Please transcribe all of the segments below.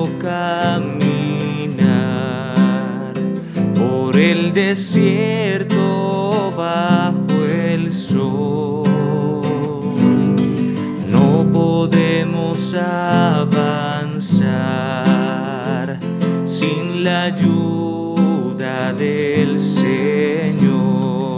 tocó caminar por el desierto bajo el sol. No podemos avanzar sin la ayuda del Señor.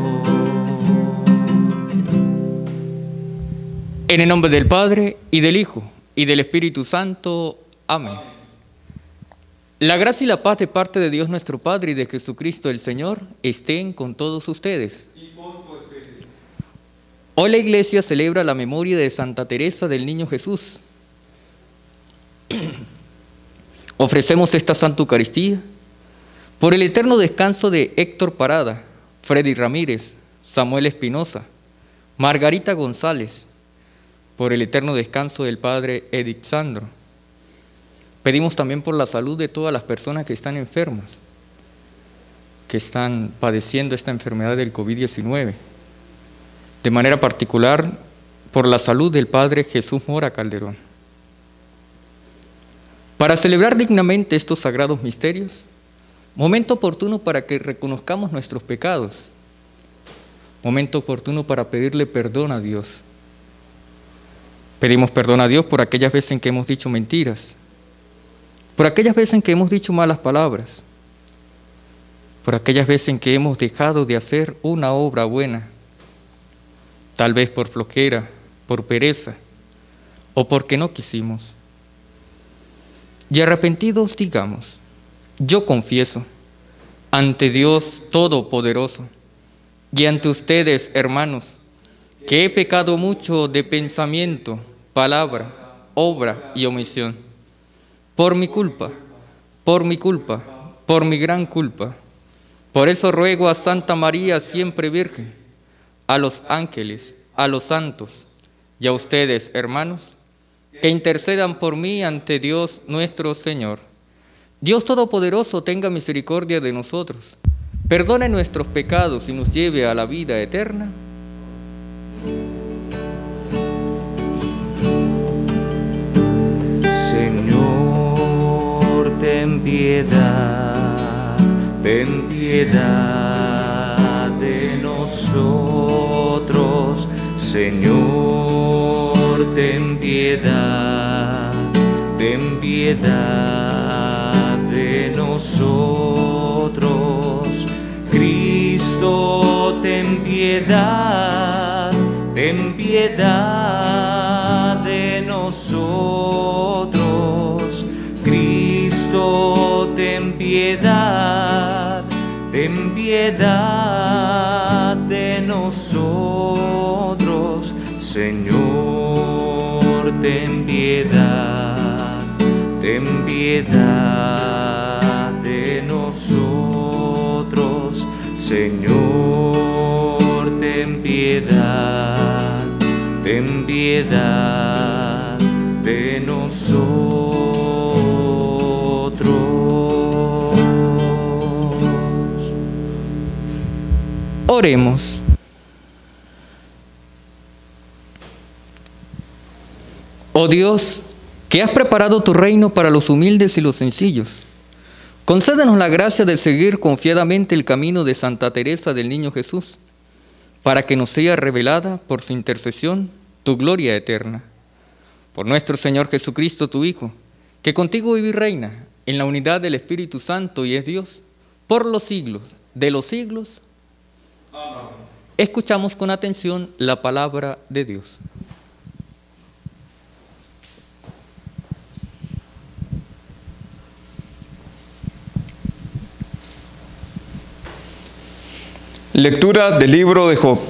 En el nombre del Padre, y del Hijo, y del Espíritu Santo. Amén. La gracia y la paz de parte de Dios nuestro Padre y de Jesucristo el Señor estén con todos ustedes. Hoy la Iglesia celebra la memoria de Santa Teresa del Niño Jesús. Ofrecemos esta Santa Eucaristía por el eterno descanso de Héctor Parada, Freddy Ramírez, Samuel Espinosa, Margarita González, por el eterno descanso del Padre Edith Sandro. Pedimos también por la salud de todas las personas que están enfermas, que están padeciendo esta enfermedad del COVID-19. De manera particular, por la salud del Padre Jesús Mora Calderón. Para celebrar dignamente estos sagrados misterios, momento oportuno para que reconozcamos nuestros pecados, momento oportuno para pedirle perdón a Dios. Pedimos perdón a Dios por aquellas veces en que hemos dicho mentiras, por aquellas veces en que hemos dicho malas palabras, por aquellas veces en que hemos dejado de hacer una obra buena, tal vez por flojera, por pereza o porque no quisimos. Y arrepentidos digamos: yo confieso ante Dios Todopoderoso y ante ustedes, hermanos, que he pecado mucho de pensamiento, palabra, obra y omisión. Por mi culpa, por mi gran culpa. Por eso ruego a Santa María, siempre Virgen, a los ángeles, a los santos y a ustedes, hermanos, que intercedan por mí ante Dios nuestro Señor. Dios Todopoderoso tenga misericordia de nosotros, perdone nuestros pecados y nos lleve a la vida eterna. Señor, ten piedad de nosotros. Señor, ten piedad de nosotros. Cristo, ten piedad de nosotros. Cristo, ten piedad de nosotros. Señor, ten piedad de nosotros. Señor, ten piedad de nosotros. Oremos. Oh Dios, que has preparado tu reino para los humildes y los sencillos, concédenos la gracia de seguir confiadamente el camino de Santa Teresa del Niño Jesús, para que nos sea revelada por su intercesión tu gloria eterna. Por nuestro Señor Jesucristo, tu Hijo, que contigo vive y reina en la unidad del Espíritu Santo y es Dios, por los siglos de los siglos. Amén. Escuchamos con atención la palabra de Dios. Lectura del libro de Job.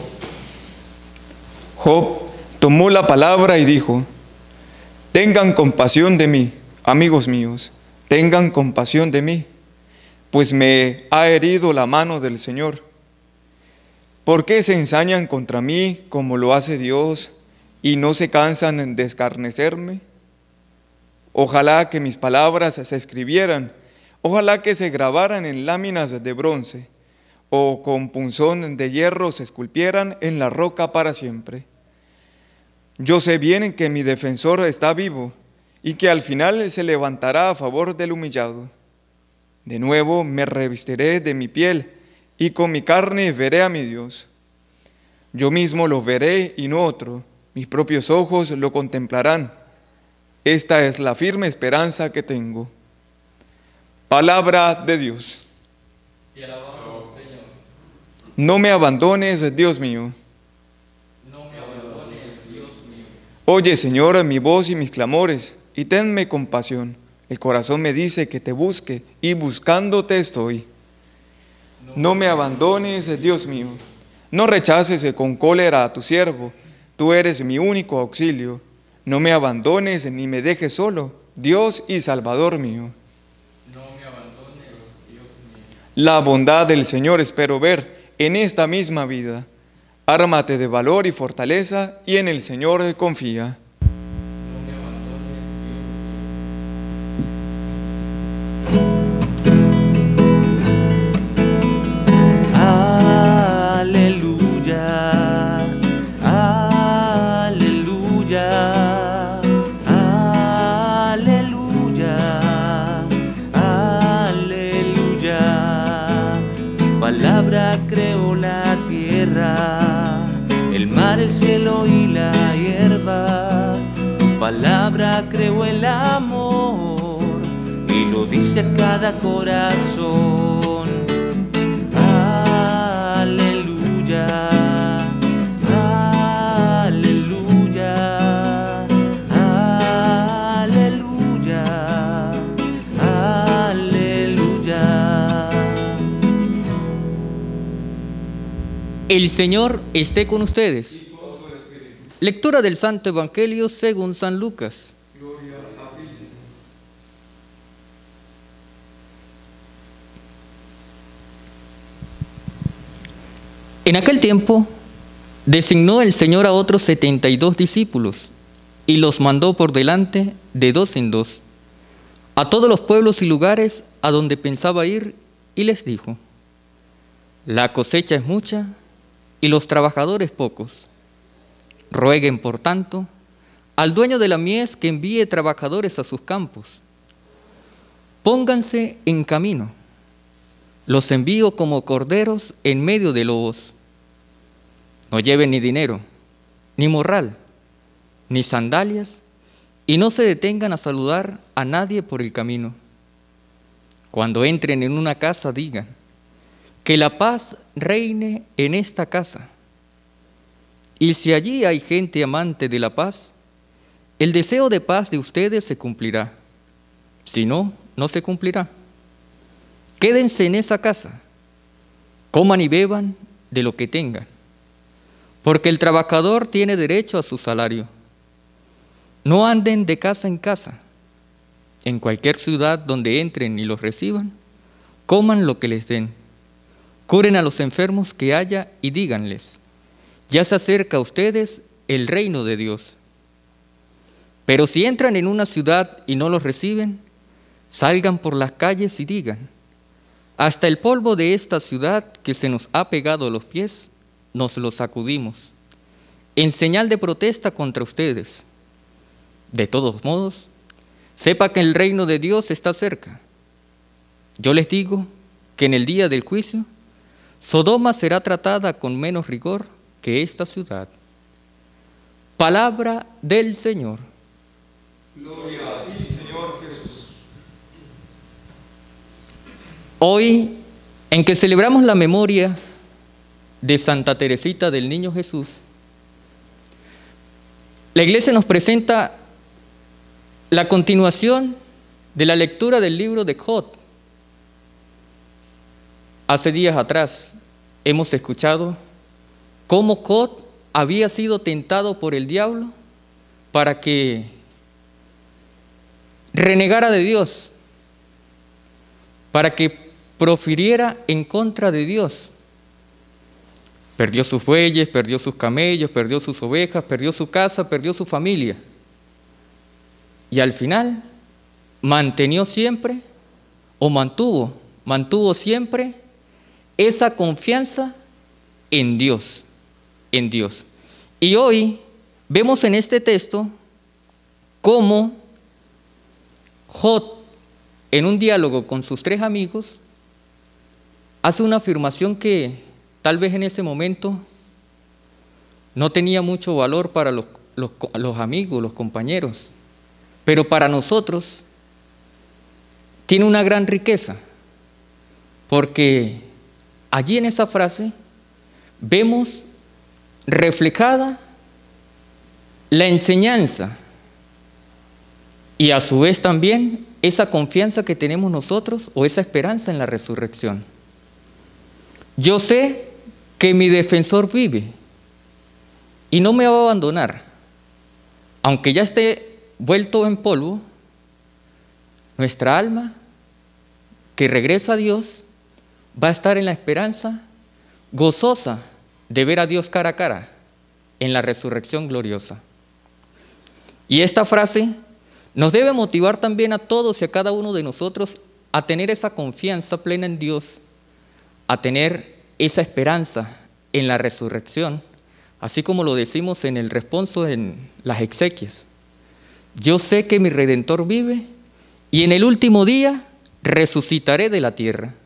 Job tomó la palabra y dijo: tengan compasión de mí, amigos míos, tengan compasión de mí, pues me ha herido la mano del Señor. ¿Por qué se ensañan contra mí como lo hace Dios y no se cansan de escarnecerme? Ojalá que mis palabras se escribieran, ojalá que se grabaran en láminas de bronce, o con punzón de hierro se esculpieran en la roca para siempre. Yo sé bien que mi defensor está vivo, y que al final se levantará a favor del humillado. De nuevo me revestiré de mi piel, y con mi carne veré a mi Dios. Yo mismo lo veré y no otro, mis propios ojos lo contemplarán. Esta es la firme esperanza que tengo. Palabra de Dios. Te alabamos, Señor. No me abandones, Dios mío. No me abandones, Dios mío. Oye, Señor, mi voz y mis clamores, y tenme compasión. El corazón me dice que te busque, y buscándote estoy. No me abandones, Dios mío. No rechaces con cólera a tu siervo. Tú eres mi único auxilio. No me abandones ni me dejes solo, Dios y Salvador mío. No me abandones, Dios mío. La bondad del Señor espero ver en esta misma vida. Ármate de valor y fortaleza, y en el Señor confía. No me abandones, Aleluya, aleluya, aleluya, aleluya. Tu palabra creó la tierra, el mar, el cielo y la hierba. Tu palabra creó el amor y lo dice a cada corazón. Aleluya, aleluya, aleluya, aleluya. El Señor esté con ustedes. Lectura del Santo Evangelio según San Lucas. En aquel tiempo designó el Señor a otros 72 discípulos y los mandó por delante de dos en dos a todos los pueblos y lugares a donde pensaba ir, y les dijo: la cosecha es mucha y los trabajadores pocos. Rueguen, por tanto, al dueño de la mies que envíe trabajadores a sus campos. Pónganse en camino. Los envío como corderos en medio de lobos. No lleven ni dinero, ni morral, ni sandalias, y no se detengan a saludar a nadie por el camino. Cuando entren en una casa, digan: que la paz reine en esta casa. Y si allí hay gente amante de la paz, el deseo de paz de ustedes se cumplirá. Si no, no se cumplirá. Quédense en esa casa, coman y beban de lo que tengan, porque el trabajador tiene derecho a su salario. No anden de casa en casa. En cualquier ciudad donde entren y los reciban, coman lo que les den. Curen a los enfermos que haya y díganles: ya se acerca a ustedes el reino de Dios. Pero si entran en una ciudad y no los reciben, salgan por las calles y digan: hasta el polvo de esta ciudad que se nos ha pegado a los pies, nos lo sacudimos, en señal de protesta contra ustedes. De todos modos, sepa que el reino de Dios está cerca. Yo les digo que en el día del juicio, Sodoma será tratada con menos rigor que esta ciudad. Palabra del Señor. Gloria a ti, Señor Jesús. Hoy, en que celebramos la memoria de Santa Teresita del Niño Jesús, la Iglesia nos presenta la continuación de la lectura del libro de Job. Hace días atrás hemos escuchado cómo Job había sido tentado por el diablo para que renegara de Dios, para que profiriera en contra de Dios. Perdió sus bueyes, perdió sus camellos, perdió sus ovejas, perdió su casa, perdió su familia. Y al final mantuvo siempre esa confianza en Dios, en Dios. Y hoy vemos en este texto cómo Jod, en un diálogo con sus 3 amigos, hace una afirmación que tal vez en ese momento no tenía mucho valor para los amigos, los compañeros, pero para nosotros tiene una gran riqueza, porque allí en esa frase vemos reflejada la enseñanza y a su vez también esa confianza que tenemos nosotros o esa esperanza en la resurrección. Yo sé que mi defensor vive y no me va a abandonar, aunque ya esté vuelto en polvo. Nuestra alma que regresa a Dios va a estar en la esperanza gozosa de ver a Dios cara a cara en la resurrección gloriosa. Y esta frase nos debe motivar también a todos y a cada uno de nosotros a tener esa confianza plena en Dios, a tener esa esperanza en la resurrección, así como lo decimos en el responso en las exequias. Yo sé que mi Redentor vive y en el último día resucitaré de la tierra.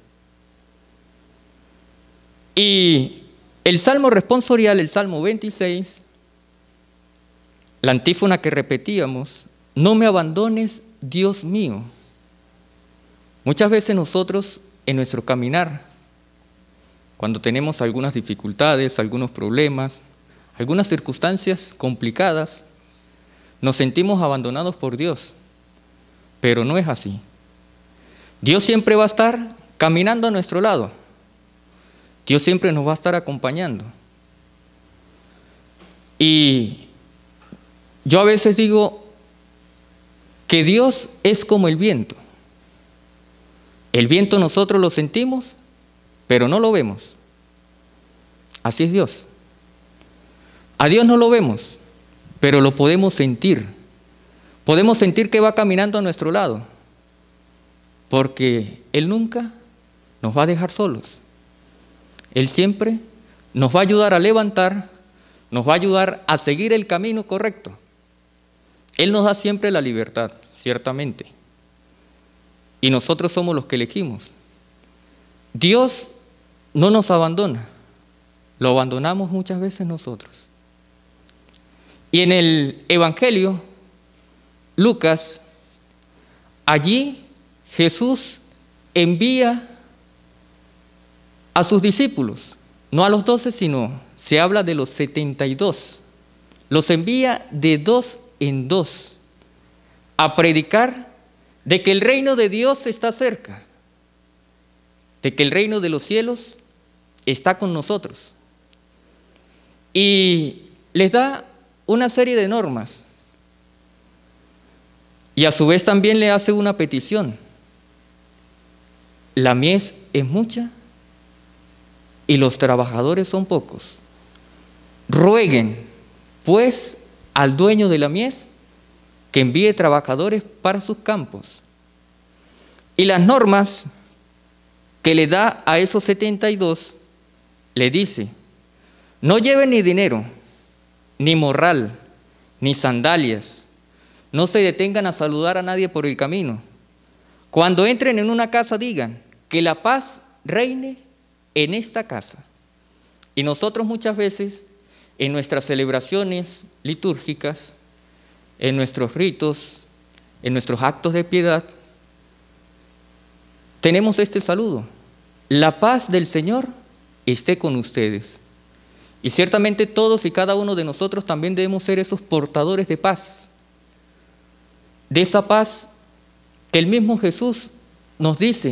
Y el salmo responsorial, el Salmo 26, la antífona que repetíamos, no me abandones, Dios mío. Muchas veces nosotros en nuestro caminar, cuando tenemos algunas dificultades, algunos problemas, algunas circunstancias complicadas, nos sentimos abandonados por Dios, pero no es así. Dios siempre va a estar caminando a nuestro lado. Dios siempre nos va a estar acompañando. Y yo a veces digo que Dios es como el viento. El viento nosotros lo sentimos, pero no lo vemos. Así es Dios. A Dios no lo vemos, pero lo podemos sentir. Podemos sentir que va caminando a nuestro lado, porque Él nunca nos va a dejar solos. Él siempre nos va a ayudar a levantar, nos va a ayudar a seguir el camino correcto. Él nos da siempre la libertad, ciertamente. Y nosotros somos los que elegimos. Dios no nos abandona, lo abandonamos muchas veces nosotros. Y en el Evangelio, Lucas, allí Jesús envía a sus discípulos, no a los 12, sino se habla de los 72. Los envía de 2 en 2 a predicar de que el reino de Dios está cerca, de que el reino de los cielos está con nosotros. Y les da una serie de normas. Y a su vez también le hace una petición. La mies es mucha y los trabajadores son pocos. Rueguen, pues, al dueño de la mies que envíe trabajadores para sus campos. Y las normas que le da a esos 72, le dice, no lleven ni dinero, ni morral, ni sandalias, no se detengan a saludar a nadie por el camino. Cuando entren en una casa digan, que la paz reine en esta casa. Y nosotros muchas veces, en nuestras celebraciones litúrgicas, en nuestros ritos, en nuestros actos de piedad, tenemos este saludo. La paz del Señor esté con ustedes. Y ciertamente todos y cada uno de nosotros también debemos ser esos portadores de paz. De esa paz que el mismo Jesús nos dice,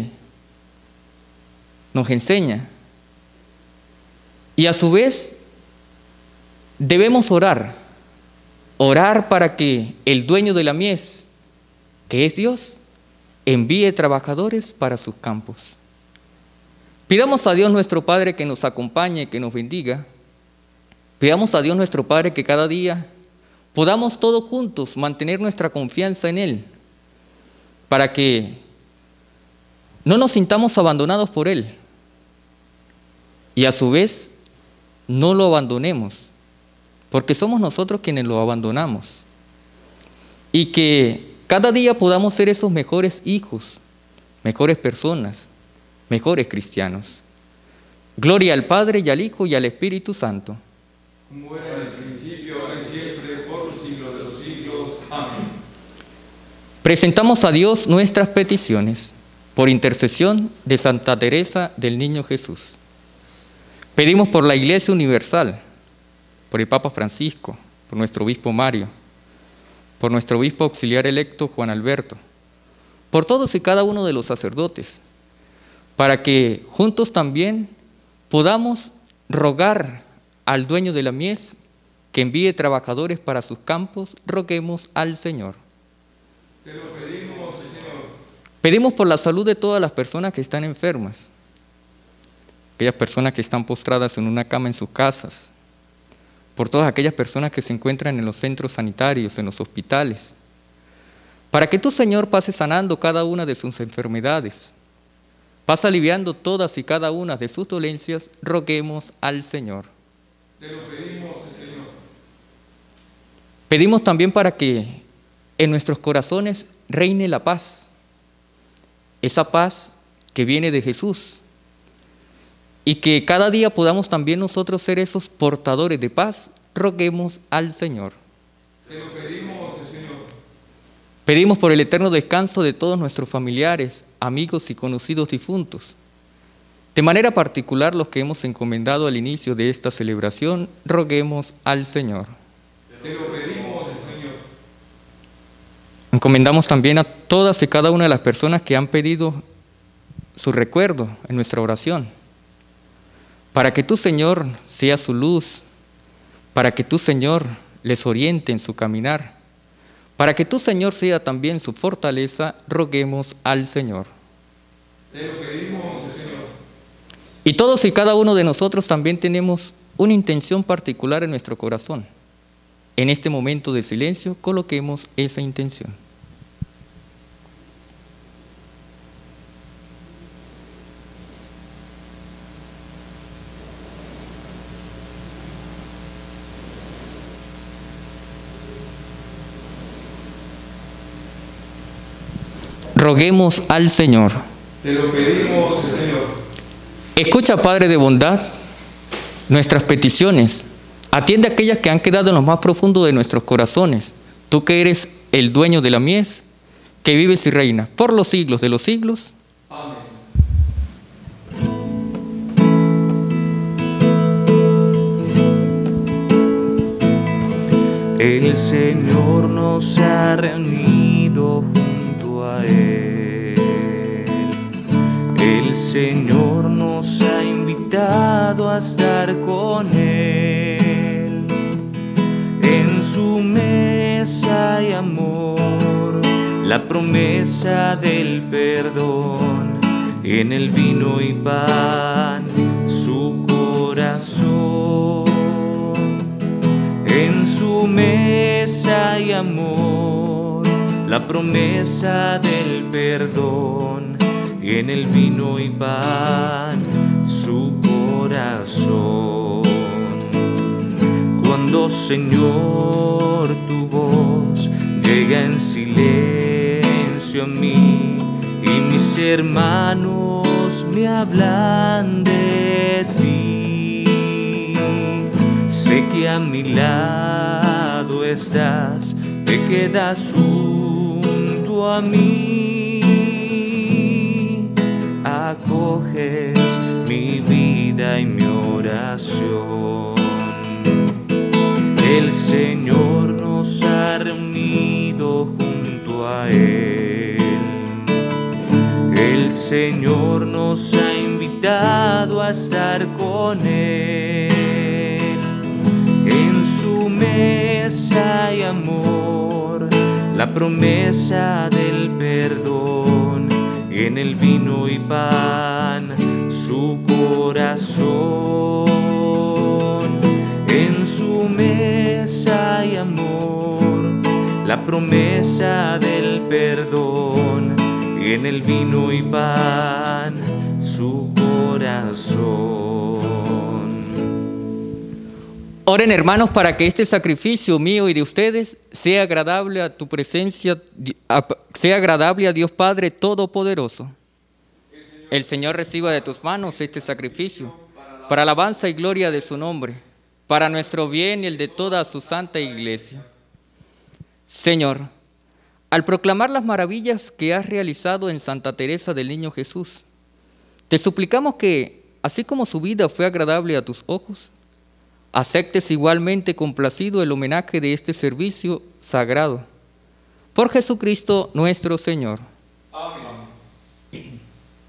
nos enseña. Y a su vez debemos orar para que el dueño de la mies, que es Dios, envíe trabajadores para sus campos. Pidamos a Dios nuestro Padre que nos acompañe, que nos bendiga. Pidamos a Dios nuestro Padre que cada día podamos todos juntos mantener nuestra confianza en Él, para que no nos sintamos abandonados por Él y a su vez no lo abandonemos, porque somos nosotros quienes lo abandonamos. Y que cada día podamos ser esos mejores hijos, mejores personas, mejores cristianos. Gloria al Padre y al Hijo y al Espíritu Santo. Como era en el principio, ahora y siempre, por los siglos de los siglos. Amén. Presentamos a Dios nuestras peticiones por intercesión de Santa Teresa del Niño Jesús. Pedimos por la Iglesia Universal, por el Papa Francisco, por nuestro obispo Mario, por nuestro obispo auxiliar electo Juan Alberto, por todos y cada uno de los sacerdotes, para que juntos también podamos rogar al dueño de la mies que envíe trabajadores para sus campos. Roguemos al Señor. Te lo pedimos, Señor. Pedimos por la salud de todas las personas que están enfermas, aquellas personas que están postradas en una cama en sus casas, por todas aquellas personas que se encuentran en los centros sanitarios, en los hospitales, para que tú, Señor, pases sanando cada una de sus enfermedades, pasa aliviando todas y cada una de sus dolencias. Roguemos al Señor. Te lo pedimos, Señor. Pedimos también para que en nuestros corazones reine la paz, esa paz que viene de Jesús, y que cada día podamos también nosotros ser esos portadores de paz. Roguemos al Señor. Te lo pedimos, Señor. Pedimos por el eterno descanso de todos nuestros familiares, amigos y conocidos difuntos. De manera particular, los que hemos encomendado al inicio de esta celebración, roguemos al Señor. Te lo pedimos, Señor. Encomendamos también a todas y cada una de las personas que han pedido su recuerdo en nuestra oración, para que tú, Señor, seas su luz, para que tú, Señor, les oriente en su caminar, para que tú, Señor, sea también su fortaleza. Roguemos al Señor. Te lo pedimos, Señor. Y todos y cada uno de nosotros también tenemos una intención particular en nuestro corazón. En este momento de silencio, coloquemos esa intención. Roguemos al Señor. Te lo pedimos, Señor. Escucha, Padre de bondad, nuestras peticiones. Atiende aquellas que han quedado en lo más profundo de nuestros corazones. Tú que eres el dueño de la mies, que vives y reinas por los siglos de los siglos. Amén. El Señor nos ha reunido junto a Él. El Señor nos ha invitado a estar con Él. En su mesa hay amor, la promesa del perdón. En el vino y pan, su corazón. En su mesa hay amor, la promesa del perdón, y en el vino y pan su corazón. Cuando, Señor, tu voz llega en silencio a mí y mis hermanos me hablan de ti, sé que a mi lado estás, te quedas junto a mí, acoges mi vida y mi oración. El Señor nos ha reunido junto a Él. El Señor nos ha invitado a estar con Él. En su mesa hay amor, la promesa del perdón, en el vino y pan su corazón. En su mesa hay amor, la promesa del perdón, y en el vino y pan su corazón. Oren, hermanos, para que este sacrificio mío y de ustedes sea agradable a tu presencia, sea agradable a Dios Padre Todopoderoso. El Señor reciba de tus manos este sacrificio, para alabanza y gloria de su nombre, para nuestro bien y el de toda su santa iglesia. Señor, al proclamar las maravillas que has realizado en Santa Teresa del Niño Jesús, te suplicamos que, así como su vida fue agradable a tus ojos, aceptes igualmente complacido el homenaje de este servicio sagrado. Por Jesucristo nuestro Señor. Amén.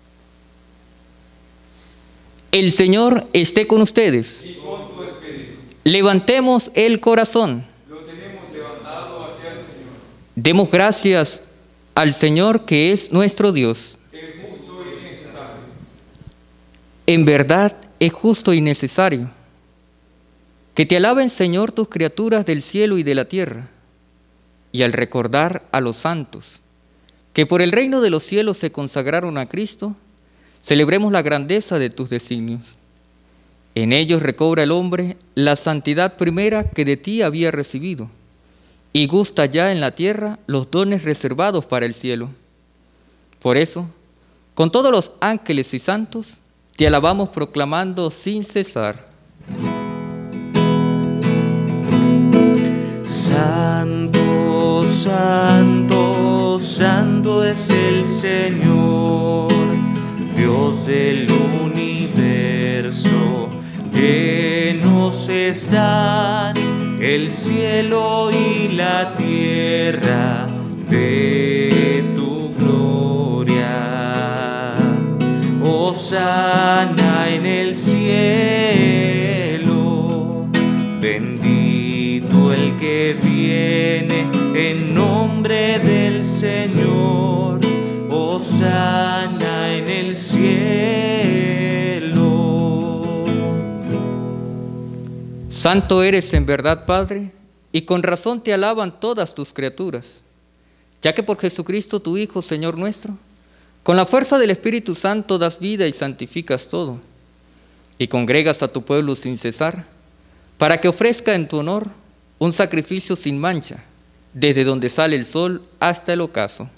El Señor esté con ustedes. Y con tu espíritu. Levantemos el corazón. Lo tenemos levantado hacia el Señor. Demos gracias al Señor, que es nuestro Dios. Es justo y necesario. En verdad es justo y necesario. Que te alaben, Señor, tus criaturas del cielo y de la tierra, y al recordar a los santos, que por el reino de los cielos se consagraron a Cristo, celebremos la grandeza de tus designios. En ellos recobra el hombre la santidad primera que de ti había recibido, y gusta ya en la tierra los dones reservados para el cielo. Por eso, con todos los ángeles y santos, te alabamos proclamando sin cesar. Santo, santo, santo es el Señor, Dios del universo. Llenos están el cielo y la tierra de tu gloria. Hosana en el cielo, bendito el que viene en nombre del Señor. Hosana en el cielo. Santo eres en verdad, Padre, y con razón te alaban todas tus criaturas, ya que por Jesucristo tu Hijo, Señor nuestro, con la fuerza del Espíritu Santo das vida y santificas todo, y congregas a tu pueblo sin cesar, para que ofrezca en tu honor un sacrificio sin mancha, desde donde sale el sol hasta el ocaso.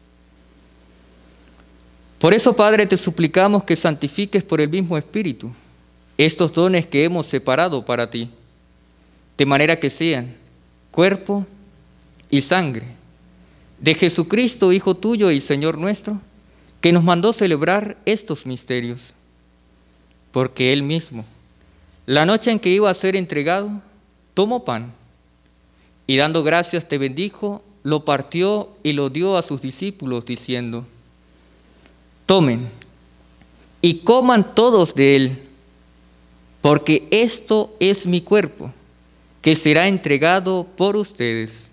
Por eso, Padre, te suplicamos que santifiques por el mismo Espíritu estos dones que hemos separado para ti, de manera que sean cuerpo y sangre de Jesucristo, Hijo tuyo y Señor nuestro, que nos mandó celebrar estos misterios. Porque Él mismo, la noche en que iba a ser entregado, tomó pan, y dando gracias te bendijo, lo partió y lo dio a sus discípulos, diciendo: tomen y coman todos de él, porque esto es mi cuerpo, que será entregado por ustedes.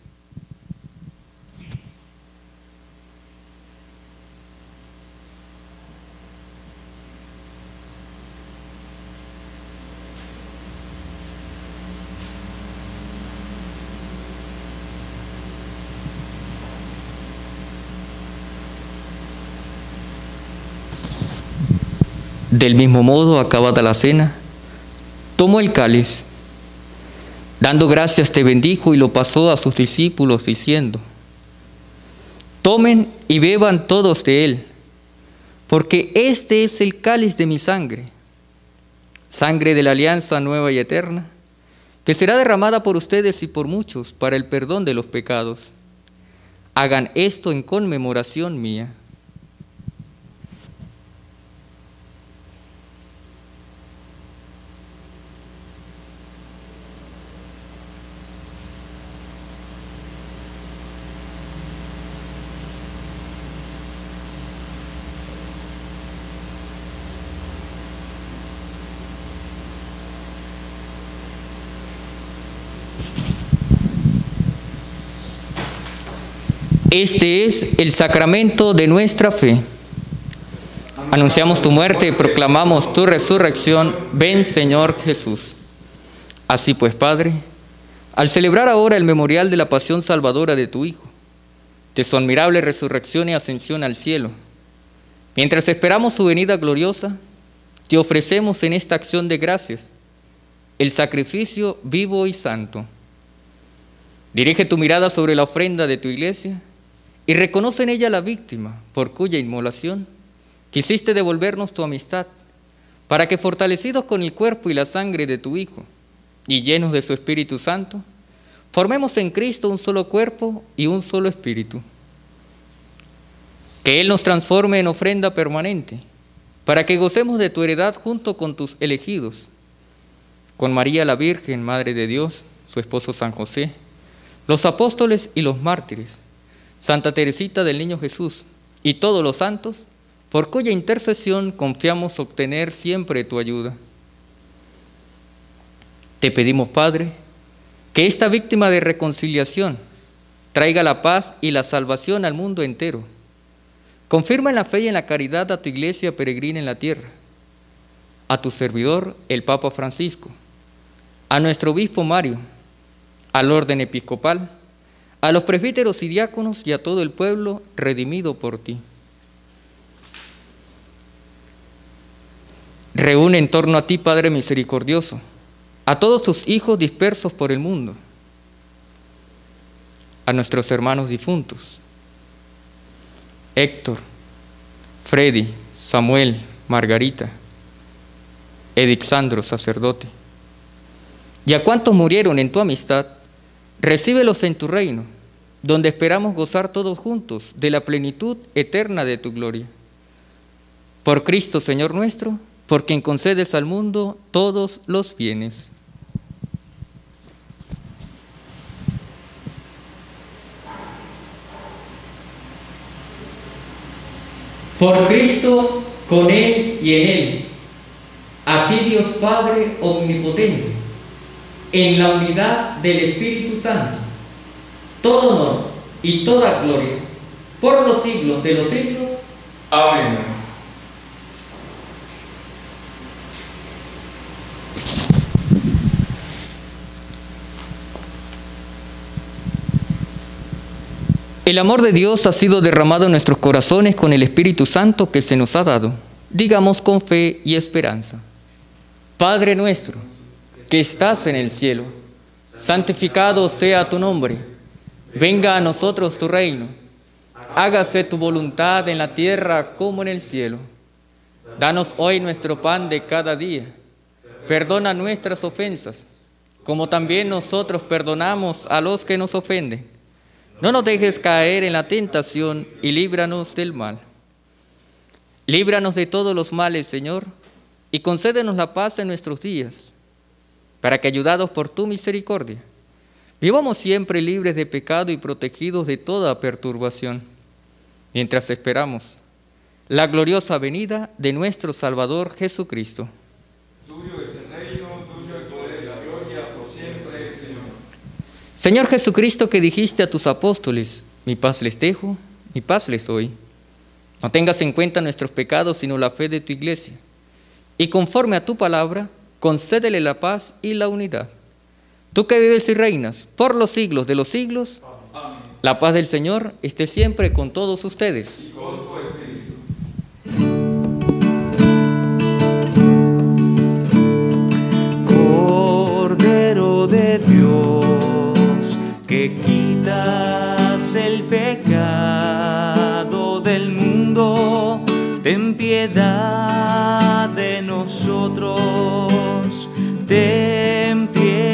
Del mismo modo, acabada la cena, tomó el cáliz, dando gracias te bendijo y lo pasó a sus discípulos, diciendo: tomen y beban todos de él, porque este es el cáliz de mi sangre, sangre de la alianza nueva y eterna, que será derramada por ustedes y por muchos para el perdón de los pecados. Hagan esto en conmemoración mía. Este es el sacramento de nuestra fe. Anunciamos tu muerte y proclamamos tu resurrección. Ven, Señor Jesús. Así pues, Padre, al celebrar ahora el memorial de la pasión salvadora de tu Hijo, de su admirable resurrección y ascensión al cielo, mientras esperamos su venida gloriosa, te ofrecemos en esta acción de gracias el sacrificio vivo y santo. Dirige tu mirada sobre la ofrenda de tu iglesia y reconoce en ella la víctima por cuya inmolación quisiste devolvernos tu amistad, para que fortalecidos con el cuerpo y la sangre de tu Hijo y llenos de su Espíritu Santo, formemos en Cristo un solo cuerpo y un solo espíritu. Que Él nos transforme en ofrenda permanente, para que gocemos de tu heredad junto con tus elegidos, con María la Virgen, Madre de Dios, su esposo San José, los apóstoles y los mártires, Santa Teresita del Niño Jesús y todos los santos, por cuya intercesión confiamos obtener siempre tu ayuda. Te pedimos, Padre, que esta víctima de reconciliación traiga la paz y la salvación al mundo entero. Confirma en la fe y en la caridad a tu iglesia peregrina en la tierra, a tu servidor, el Papa Francisco, a nuestro obispo Mario, al orden episcopal, a los presbíteros y diáconos y a todo el pueblo redimido por ti. Reúne en torno a ti, Padre misericordioso, a todos tus hijos dispersos por el mundo, a nuestros hermanos difuntos, Héctor, Freddy, Samuel, Margarita, Edixandro, sacerdote, y a cuantos murieron en tu amistad, recíbelos en tu reino, donde esperamos gozar todos juntos de la plenitud eterna de tu gloria. Por Cristo, Señor nuestro, por quien concedes al mundo todos los bienes. Por Cristo, con Él y en Él, a ti Dios Padre omnipotente, en la unidad del Espíritu Santo, todo honor y toda gloria, por los siglos de los siglos. Amén. El amor de Dios ha sido derramado en nuestros corazones con el Espíritu Santo que se nos ha dado. Digamos con fe y esperanza: Padre nuestro, que estás en el cielo, santificado sea tu nombre. Venga a nosotros tu reino. Hágase tu voluntad en la tierra como en el cielo. Danos hoy nuestro pan de cada día. Perdona nuestras ofensas, como también nosotros perdonamos a los que nos ofenden. No nos dejes caer en la tentación y líbranos del mal. Líbranos de todos los males, Señor, y concédenos la paz en nuestros días, para que, ayudados por tu misericordia, vivamos siempre libres de pecado y protegidos de toda perturbación, mientras esperamos la gloriosa venida de nuestro Salvador Jesucristo. Tuyo es el reino, tuyo el poder y la gloria por siempre, Señor. Señor Jesucristo, que dijiste a tus apóstoles: mi paz les dejo, mi paz les doy. No tengas en cuenta nuestros pecados, sino la fe de tu iglesia. Y conforme a tu palabra, concédele la paz y la unidad. Tú que vives y reinas por los siglos de los siglos, amén. La paz del Señor esté siempre con todos ustedes. Y con tu espíritu. Cordero de Dios, que quitas el pecado del mundo, ten piedad de nosotros, ten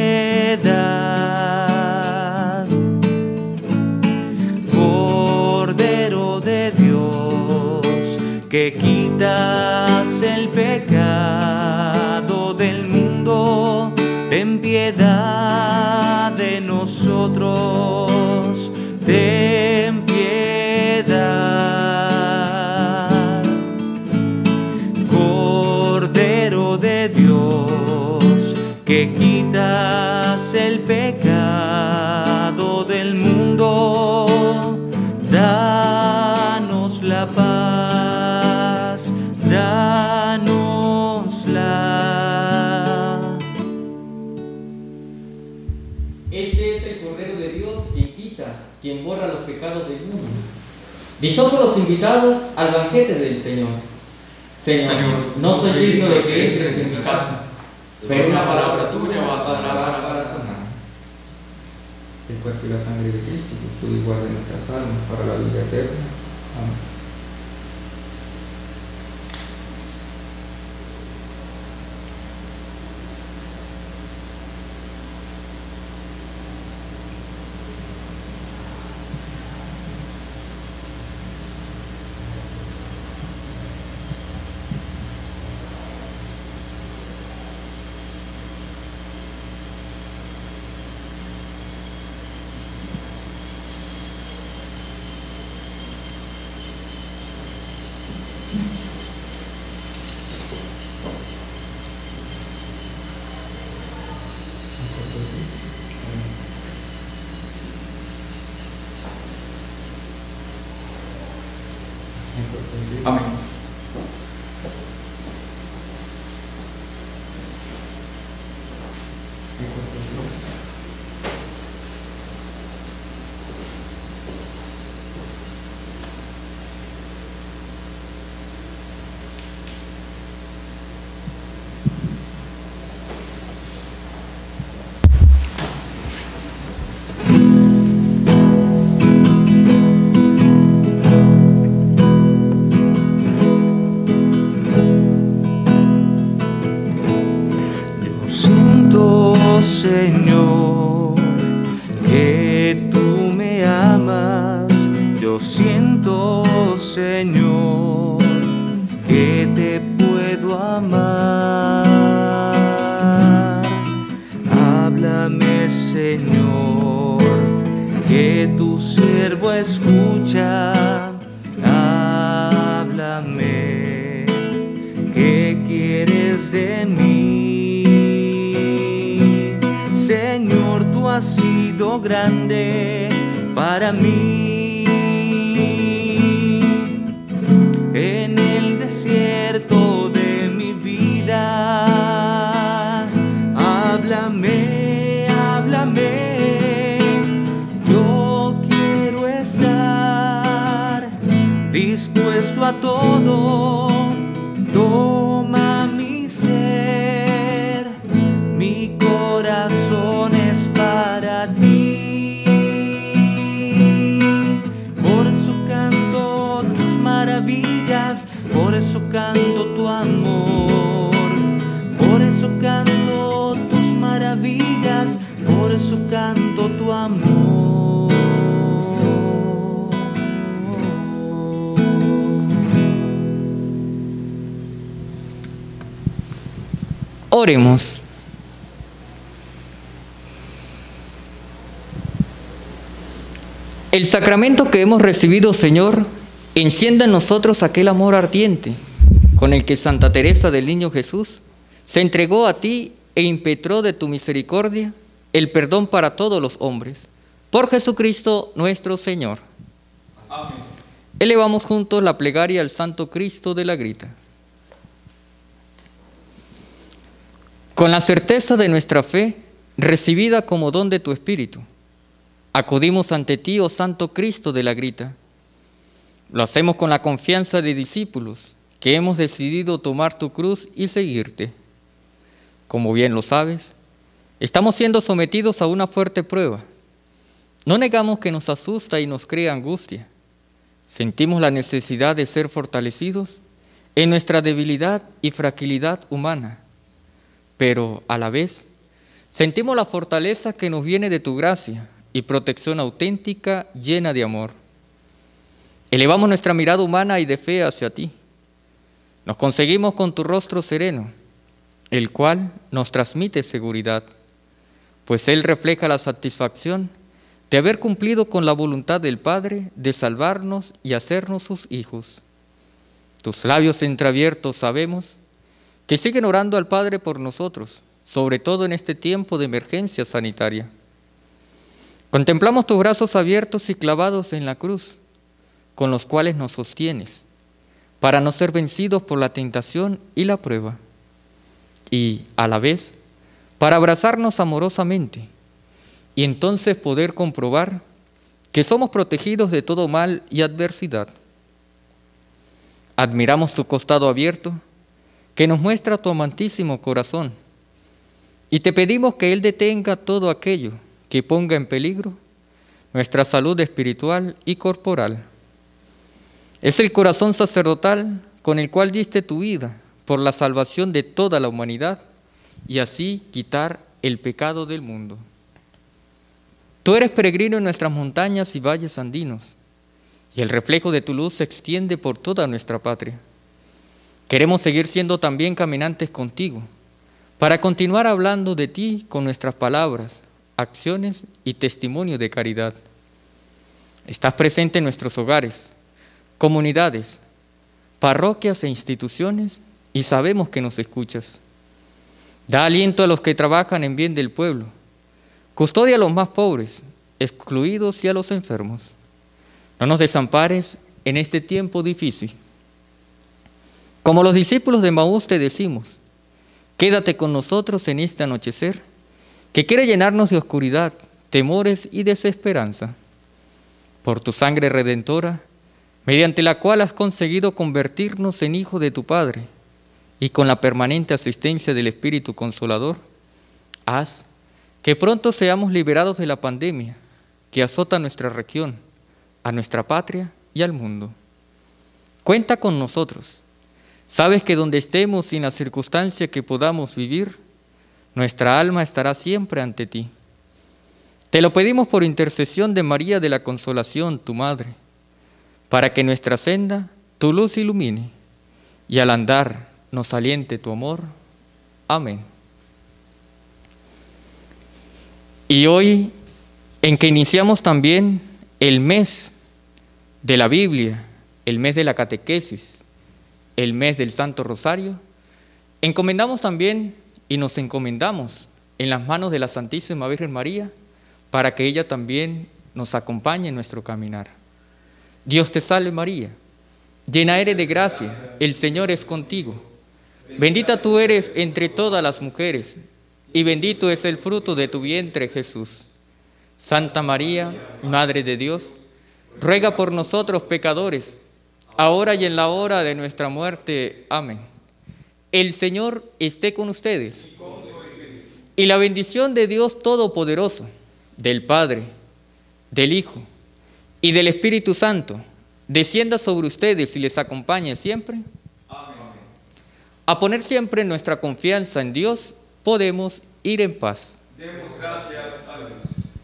piedad. Cordero de Dios, que quitas el pecado del mundo, ten piedad de nosotros, ten piedad. Cordero de Dios, que quitas el pecado del mundo, danos la paz, danosla. Este es el Cordero de Dios, quien quita, quien borra los pecados del mundo. Dichosos los invitados al banquete del Señor. Señor, no soy digno de que entres en mi casa, Pero una palabra tuya bastará para sanar. El cuerpo y la sangre de Cristo, custodio y guarde nuestras almas para la vida eterna. Amén. Amén. Señor, que tú me amas, yo siento, Señor, que te puedo amar. Háblame, Señor, que tu siervo escucha. Háblame, ¿qué quieres de mí? Señor, tú has sido grande para mí. En el desierto de mi vida, háblame, háblame. Yo quiero estar dispuesto a todo. Toma mi ser, mi corazón es para ti. Por eso canto tus maravillas, por eso canto tu amor. Por eso canto tus maravillas, por eso canto tu amor. Oremos. El sacramento que hemos recibido, Señor, encienda en nosotros aquel amor ardiente con el que Santa Teresa del Niño Jesús se entregó a ti e impetró de tu misericordia el perdón para todos los hombres. Por Jesucristo nuestro Señor. Amén. Elevamos juntos la plegaria al Santo Cristo de la Grita. Con la certeza de nuestra fe, recibida como don de tu Espíritu, acudimos ante ti, oh Santo Cristo de la Grita. Lo hacemos con la confianza de discípulos que hemos decidido tomar tu cruz y seguirte. Como bien lo sabes, estamos siendo sometidos a una fuerte prueba. No negamos que nos asusta y nos crea angustia. Sentimos la necesidad de ser fortalecidos en nuestra debilidad y fragilidad humana, pero a la vez sentimos la fortaleza que nos viene de tu gracia y protección auténtica llena de amor. Elevamos nuestra mirada humana y de fe hacia ti. Nos conseguimos con tu rostro sereno, el cual nos transmite seguridad, pues él refleja la satisfacción de haber cumplido con la voluntad del Padre de salvarnos y hacernos sus hijos. Tus labios entreabiertos sabemos que siguen orando al Padre por nosotros, sobre todo en este tiempo de emergencia sanitaria. Contemplamos tus brazos abiertos y clavados en la cruz, con los cuales nos sostienes, para no ser vencidos por la tentación y la prueba, y a la vez, para abrazarnos amorosamente, y entonces poder comprobar que somos protegidos de todo mal y adversidad. Admiramos tu costado abierto, que nos muestra tu amantísimo corazón, Y te pedimos que Él detenga todo aquello que ponga en peligro nuestra salud espiritual y corporal. Es el corazón sacerdotal con el cual diste tu vida por la salvación de toda la humanidad y así quitar el pecado del mundo. Tú eres peregrino en nuestras montañas y valles andinos, y el reflejo de tu luz se extiende por toda nuestra patria. Queremos seguir siendo también caminantes contigo, para continuar hablando de ti con nuestras palabras, acciones y testimonio de caridad. Estás presente en nuestros hogares, comunidades, parroquias e instituciones, y sabemos que nos escuchas. Da aliento a los que trabajan en bien del pueblo. Custodia a los más pobres, excluidos y a los enfermos. No nos desampares en este tiempo difícil. Como los discípulos de Emaús te decimos, quédate con nosotros en este anochecer, que quiere llenarnos de oscuridad, temores y desesperanza. Por tu sangre redentora, mediante la cual has conseguido convertirnos en hijos de tu Padre, y con la permanente asistencia del Espíritu Consolador, haz que pronto seamos liberados de la pandemia que azota a nuestra región, a nuestra patria y al mundo. Cuenta con nosotros. Sabes que donde estemos y en la circunstancia que podamos vivir, nuestra alma estará siempre ante ti. Te lo pedimos por intercesión de María de la Consolación, tu Madre, para que nuestra senda tu luz ilumine y al andar nos aliente tu amor. Amén. Y hoy, en que iniciamos también el mes de la Biblia, el mes de la catequesis, el mes del Santo Rosario, encomendamos también y nos encomendamos en las manos de la Santísima Virgen María para que ella también nos acompañe en nuestro caminar. Dios te salve María, llena eres de gracia, el Señor es contigo. Bendita tú eres entre todas las mujeres, y bendito es el fruto de tu vientre, Jesús. Santa María, Madre de Dios, ruega por nosotros pecadores, ahora y en la hora de nuestra muerte. Amén. El Señor esté con ustedes. Y la bendición de Dios Todopoderoso, del Padre, del Hijo y del Espíritu Santo, descienda sobre ustedes y les acompañe siempre. A poner siempre nuestra confianza en Dios, podemos ir en paz. Demos gracias a Dios.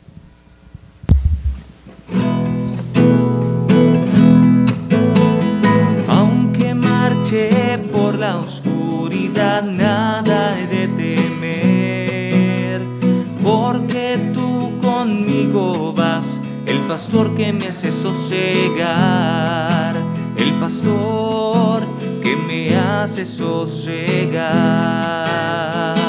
Aunque marche por la oscuridad, nada he de temer, porque tú conmigo vas, el pastor que me hace sosegar, el pastor que me hace sosegar.